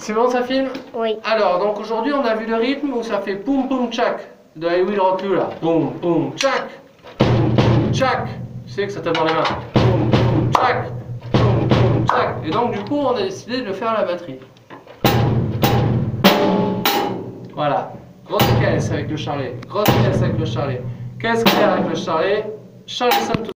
C'est bon, ça filme? Oui. Alors, donc aujourd'hui, on a vu le rythme où ça fait poum poum tchak de I Will Rock You là. Poum poum tchak, poum poum tchak. Tu sais que ça tape dans les mains. Poum poum tchak, poum poum tchak. Et donc, du coup, on a décidé de le faire à la batterie. Voilà. Grosse caisse avec le charlet. Grosse caisse avec le charlet. Caisse claire avec le charlet. Charlet somme tout.